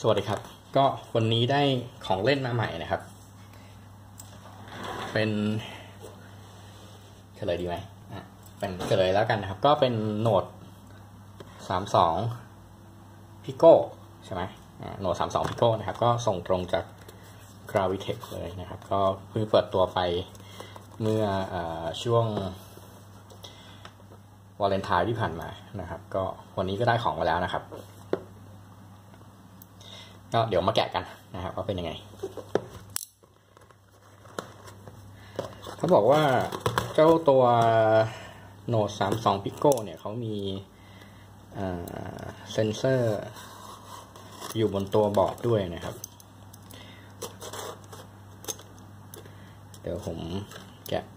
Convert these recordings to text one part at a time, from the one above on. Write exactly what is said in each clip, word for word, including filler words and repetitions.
สวัสดีครับก็วันนี้ได้ของเล่นมาใหม่นะครับเป็นเฉลยดีไหมอ่ะเป็นเฉลยแล้วกันนะครับก็เป็นโหนดสามสิบสอง Pico ใช่ไหมอ่าโหนดสามสิบสอง Pico นะครับก็ส่งตรงจาก Gravitech เลยนะครับก็เพิ่งเปิดตัวไปเมื่ออช่วงวาเลนไทน์ที่ผ่านมานะครับก็วันนี้ก็ได้ของมาแล้วนะครับก็เดี๋ยวมาแกะกันนะครับว่าเป็นยังไงเขาบอกว่าเจ้าตัวโหนดสามสิบสอง Pico เนี่ยเขามีเซ็นเซอร์อยู่บนตัวบอร์ดด้วยนะครับเดี๋ยวผมแกะ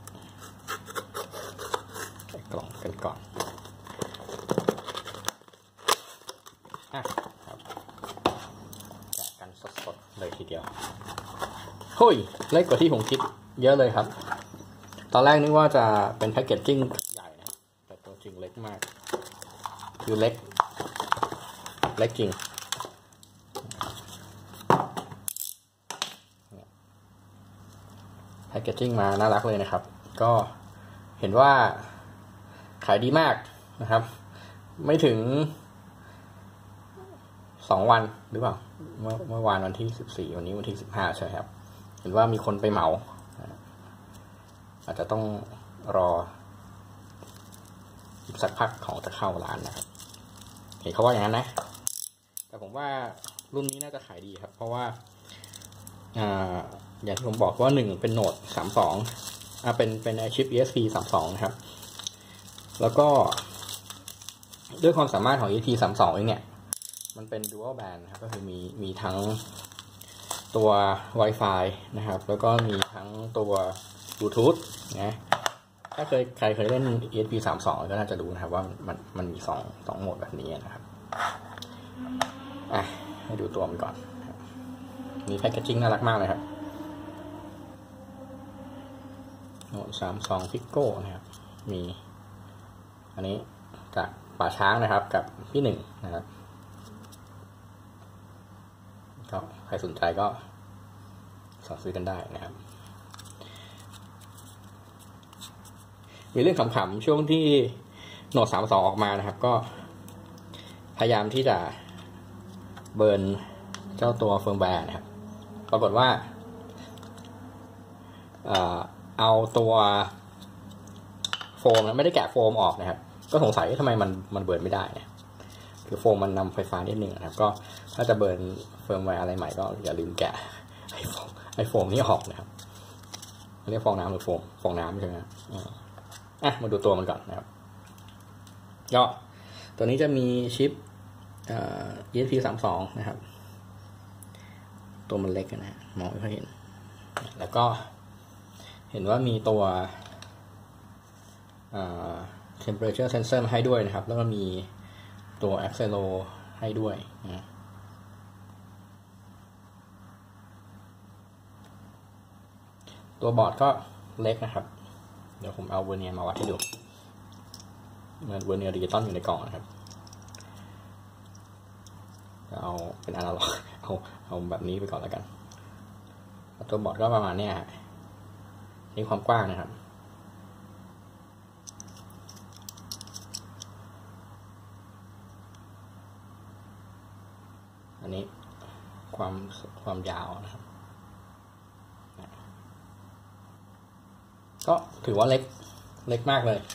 แกะกล่องกันก่อนอ่ะครับแกะกันสดๆเลยทีเดียวเฮ้ยเล็กกว่าที่ผมคิดเยอะเลยครับตอนแรกนึกว่าจะเป็นแพ็กเกจจิ้งใหญ่นะแต่ตัวจริงเล็กมากคือเล็กเล็กจริงแพ็กเกจจิ้งมาน่ารักเลยนะครับก็เห็นว่าขายดีมากนะครับไม่ถึงสองวันหรือเปล่าเมื่อเมื่อวานวันที่สิบสี่วันนี้วันที่สิบห้าใช่ครับเห็นว่ามีคนไปเหมาอาจจะต้องรออีกสักพักของจะเข้าร้านนะครับเห็นเขาว่าอย่างนั้นนะแต่ผมว่ารุ่นนี้น่าจะขายดีครับเพราะว่าอ่าอย่างที่ผมบอกว่าหนึ่งเป็นโหนดสามสิบสองอ่าเป็นเป็นชิป อี เอส พี สามสิบสองนะครับแล้วก็ด้วยความสามารถของ อี เอส พี สามสิบสองเองเนี่ยมันเป็น dual band นะครับก็คือมีมีทั้งตัว Wi-Fi นะครับแล้วก็มีทั้งตัว Bluetooth นะถ้าเคยใครเคยเล่น อี เอส พี สามสิบสองก็น่าจะรู้นะครับว่ามันมันมีสองสองโหมดแบบนี้นะครับอ่ะให้ดูตัวมันก่อนมีแพคเกจจิ้งน่ารักมากเลยครับโหนดสามสิบสอง Pico นะครับมีอันนี้จากป่าช้างนะครับกับพี่หนึ่งนะครับก็ใครสนใจก็สั่งซื้อกันได้นะครับมีเรื่องขำๆช่วงที่โหนดสามสิบสองออกมานะครับก็พยายามที่จะเบิร์นเจ้าตัวเฟิร์มแวร์นะครับปรากฏว่าเอาตัวโฟมนะไม่ได้แกะโฟมออกนะครับก็สงสัยทำไมมันมันเบิร์นไม่ได้นะคือโฟมมันนำไฟฟ้านิดนึงนะครับก็ถ้าจะเบิร์นเฟิร์มแวร์อะไรใหม่ก็อย่าลืมแกะไอโฟมไอโฟมนี้ออกนะครับเรียกฟองน้ำหรือโฟมฟองน้ำใช่ไหมอ่ะมาดูตัวมันก่อนนะครับก็ตัวนี้จะมีชิป อี เอส พี สามสิบสองนะครับตัวมันเล็กนะมองไม่ค่อยเห็นแล้วก็เห็นว่ามีตัว temperature sensor มาให้ด้วยนะครับแล้วก็มีตัว accelo ให้ด้วยนะตัวบอร์ดก็เล็กนะครับเดี๋ยวผมเอาเวอร์เนียร์มาวัดให้ดูเวอร์เนียร์ดิจิตอลอยู่ในกล่องนะครับจะเอาเป็นอนาล็อกเอาเอาแบบนี้ไปก่อนแล้วกันตัวบอร์ดก็ประมาณนี้ฮะนี่ความกว้างนะครับอันนี้ความความยาวนะครับก็ถือว่าเล็กเล็กมากเลย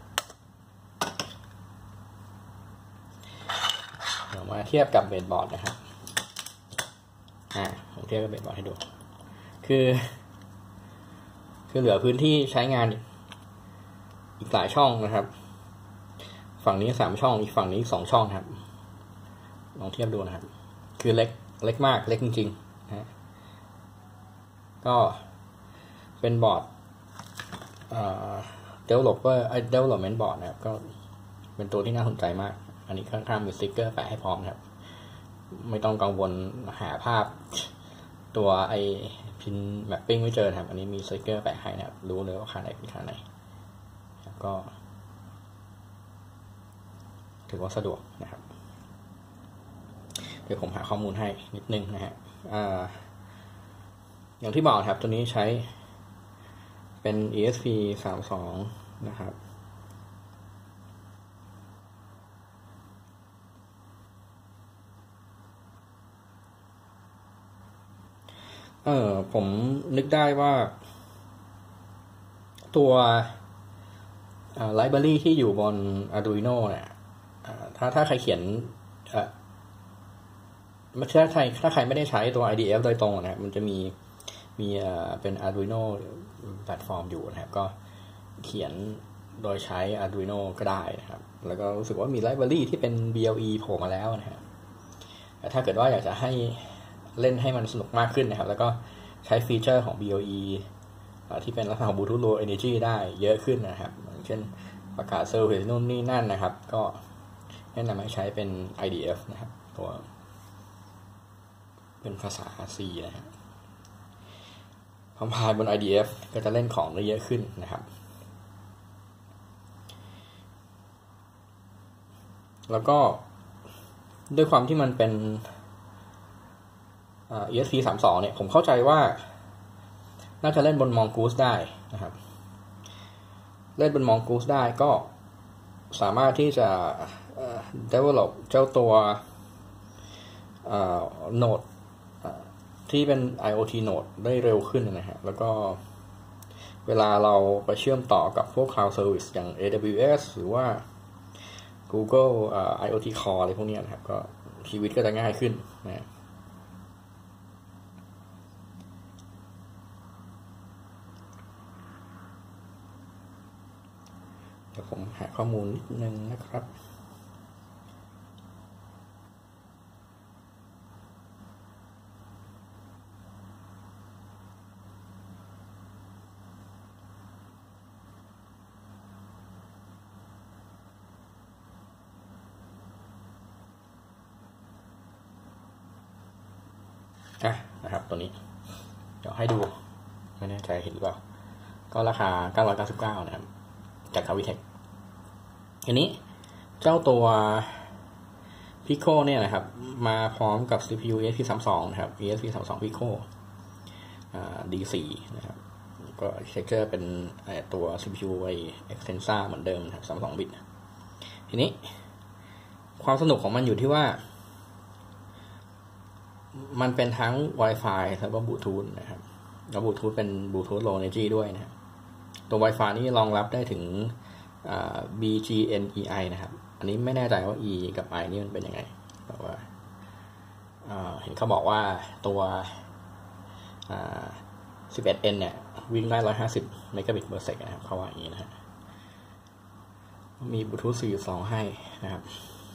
เดี๋ยวมาเทียบกับเบสบอร์ดนะครับอ่าผมเทียบกับเบสบอร์ดให้ดูคือคือเหลือพื้นที่ใช้งานอีกหลายช่องนะครับฝั่งนี้สามช่องอีกฝั่งนี้สองช่องครับลองเทียบดูนะครับคือเล็กเล็กมากเล็กจริงๆนะก็เป็นบอร์ดเอ่อ developer ไอ้ development board นะครับก็เป็นตัวที่น่าสนใจมากอันนี้ข้างๆมีสติ๊กเกอร์แปะให้พร้อมนะครับไม่ต้องกังวลหาภาพตัวไอพินแมปปิ้งไม่เจอนะครับอันนี้มีสติ๊กเกอร์แปะให้นะครับรู้เลยว่าค่าไหนเป็นค่าไหนก็ถือว่าสะดวกนะครับเดี๋ยวผมหาข้อมูลให้นิดนึงนะฮะอ่าอย่างที่บอกครับตัวนี้ใช้เป็น อี เอส พี สามสิบสอง นะครับเออผมนึกได้ว่าตัวไลบรารีที่อยู่บน Arduino เนี่ยถ้าถ้าใครเขียนไม่ใช่ใครถ้าใครไม่ได้ใช้ตัว ไอ ดี เอฟ โดยตรงนะครับมันจะมีมีเป็น Arduino แพลตฟอร์มอยู่นะครับก็เขียนโดยใช้ Arduino ก็ได้นะครับแล้วก็รู้สึกว่ามีไลบรารีที่เป็น บี แอล อี โผล่มาแล้วนะครับแต่ถ้าเกิดว่าอยากจะให้เล่นให้มันสนุกมากขึ้นนะครับแล้วก็ใช้ฟีเจอร์ของ บี แอล อี ที่เป็นลักษณะของ Bluetooth Low Energy ได้เยอะขึ้นนะครับอย่างเช่นประกาศเซอร์วิสนู่นนี่นั่นนะครับก็แนะนำให้ใช้เป็น ไอ ดี เอฟ นะครับตัวเป็นภาษา C นะครับคอมไพล์บน ไอ ดี เอฟ ก็จะเล่นของได้เยอะขึ้นนะครับแล้วก็ด้วยความที่มันเป็น อี เอส พี สามสิบสอง เนี่ยผมเข้าใจว่าน่าจะเล่นบน Mongoose ได้นะครับเล่นบน Mongoose ได้ก็สามารถที่จะ develop เจ้าตัวโนดที่เป็น IoT Node ได้เร็วขึ้นนะฮะแล้วก็เวลาเราไปเชื่อมต่อกับพวก Cloud Service อย่าง เอ ดับเบิลยู เอส หรือว่า Google IoT Core อะไรพวกนี้นะครับก็ชีวิตก็จะง่ายขึ้นนะเดี๋ยวผมหาข้อมูลนิดนึงนะครับอ่ะนะครับตัวนี้เดี๋ยวให้ดูไม่แน่ใจเห็นหรือเปล่าก็ราคาเก้าร้อยเก้าสิบเก้านะครับจาก Cavitec ทีนี้เจ้าตัว Pico เนี่ยนะครับมาพร้อมกับ ซี พี ยู อี เอส พี สามสิบสอง นะครับ อี เอส พี สามสิบสอง Pico อ่า ดี โฟร์ นะครับก็เทคเจอร์เป็นตัว ซี พี ยู ไอ้ Extensa เหมือนเดิมนะครับสามสิบสองบิตทีนี้ความสนุกของมันอยู่ที่ว่ามันเป็นทั้ง Wi-Fi แล้วก็ Bluetooth นะครับแล้ว Bluetooth เป็น Bluetooth Low Energy ด้วยนะครับตัว Wi-Fi นี่รองรับได้ถึง บี จี เอ็น อี ไอ นะครับอันนี้ไม่แน่ใจว่า E กับ I นี่มันเป็นยังไงแต่ว่าเห็นเขาบอกว่าตัว สิบเอ็ดเอ็น เนี่ยวิ่งได้หนึ่งร้อยห้าสิบเมกะบิต per sec นะครับเขาว่าอย่างนี้นะฮะมี Bluetooth สี่จุดสอง ให้นะครับ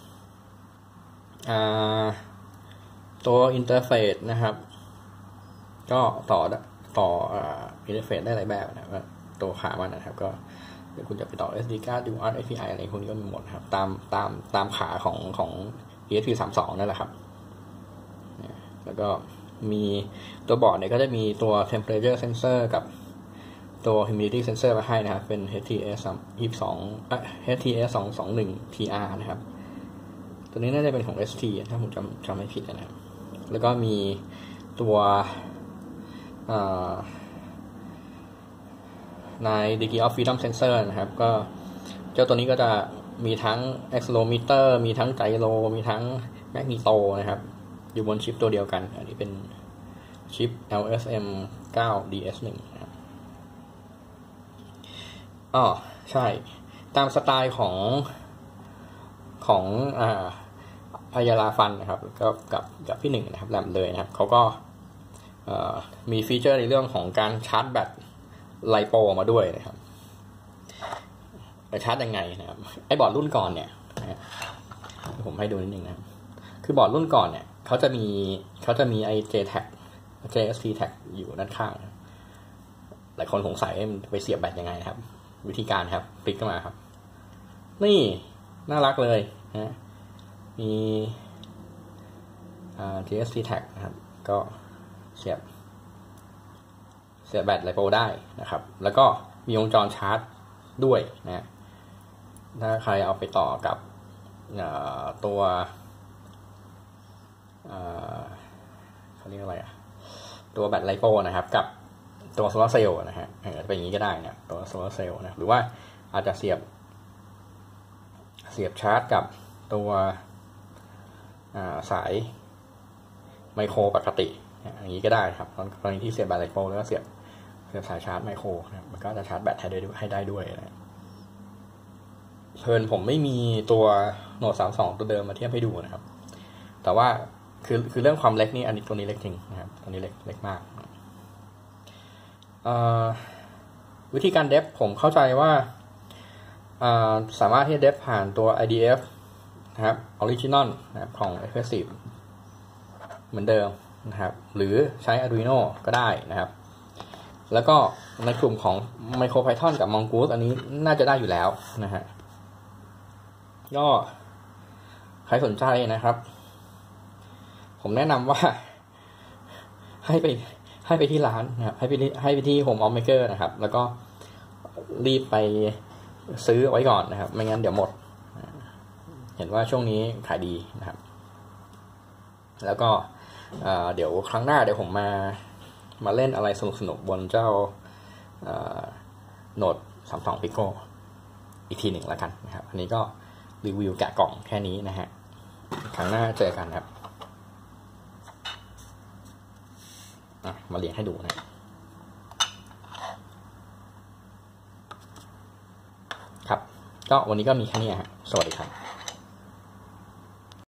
ตัวอินเทอร์เฟซนะครับก็ต่อต่ออินเทอร์เฟซได้หลายแบบนะครับตัวขามันนะครับก็เดี๋ยวคุณจะไปต่อ เอส ดี card ดู อาร์ เอ พี ไอ อะไรพวกนี้ก็มีหมดครับตามตามตามขาของของ อี เอส พี สามสิบสอง นั่นแหละครับแล้วก็มีตัวบอร์ดเนี่ยก็จะมีตัว temperature sensor กับตัว humidity sensor มาให้นะครับเป็น เอช ที เอส ยี่สิบสอง เอช ที เอส สองสองหนึ่ง ที อาร์ นะครับตัวนี้น่าจะเป็นของ เอส ที ถ้าผมจำจำไม่ผิดนะครับแล้วก็มีตัวใน degree of freedom sensor นะครับก็เจ้าตัวนี้ก็จะมีทั้ง accelerometer มีทั้งไกโรมีทั้งแมกนีโตนะครับอยู่บนชิปตัวเดียวกันอันนี้เป็นชิป แอล เอส เอ็ม ไนน์ ดี เอส วัน นะครับอ๋อใช่ตามสไตล์ของของอ่าอายาลาฟันนะครับก็กับกับพี่หนึ่งนะครับแหลมเลยนะครับเขาก็มีฟีเจอร์ในเรื่องของการชาร์จแบตไลโปมาด้วยนะครับจะชาร์จยังไงนะครับไอ้บอร์ดรุ่นก่อนเนี่ยผมให้ดูนิดนึงนะครับคือบอร์ดรุ่นก่อนเนี่ยเขาจะมีเขาจะมีไอ้ J tag เจ เอส ที tag อยู่ด้านข้างหลายคนสงสัยมันไปเสียบแบตยังไงนะครับวิธีการครับคลิกเข้ามาครับนี่น่ารักเลยนะมีอ่า เจ เอส ที tag นะครับก็เสียบเสียบแบตไลโปได้นะครับแล้วก็มีวงจรชาร์จด้วยนะถ้าใครเอาไปต่อกับตัวเขาเรียกอะไรอะตัวแบตไลโปนะครับกับตัวโซลาร์เซลล์นะฮะเป็นอย่างนี้ก็ได้นะตัวโซลาร์เซลล์นะหรือว่าอาจจะเสียบเสียบชาร์จกับตัวสายไมโครปกติอย่างนี้ก็ได้ครับตอนนี้ที่เสียบแบตไลโปแล้วก็เสียบเสียบสายชาร์จไมโครนะมันก็จะชาร์จแบตให้ได้ให้ได้ด้วยนะเพลินผมไม่มีตัวโน้ตสามสิบสองตัวเดิมมาเทียบให้ดูนะครับแต่ว่าคือคือเรื่องความเล็กนี่อันนี้ตัวนี้เล็กจริงนะครับตัวนี้เล็กเล็กมากวิธีการเดฟผมเข้าใจว่าสามารถที่จะเดฟผ่านตัว ไอ ดี เอฟ นะครับ Original นะครับของ Effective เหมือนเดิมนะครับหรือใช้ Arduino ก็ได้นะครับแล้วก็ในกลุ่มของ MicroPython กับ Mongoose อันนี้น่าจะได้อยู่แล้วนะฮะก็ใครสนใจนะครับผมแนะนำว่าให้ไปให้ไปที่ร้านนะครับให้ไปให้ไปที่ Home of Maker นะครับแล้วก็รีบไปซื้อไว้ก่อนนะครับไม่งั้นเดี๋ยวหมดเห็นว่าช่วงนี้ขายดีนะครับแล้วก็เดี๋ยวครั้งหน้าเดี๋ยวผมมามาเล่นอะไรสนุกๆบนเจ้าโน้ตสามสิบสอง Pico อีกทีหนึ่งแล้วกันนะครับอันนี้ก็รีวิวแกะกล่องแค่นี้นะฮะครั้งหน้าเจอกันครับมาเรียงให้ดูนะครับก็วันนี้ก็มีแค่นี้ฮะสวัสดีครับ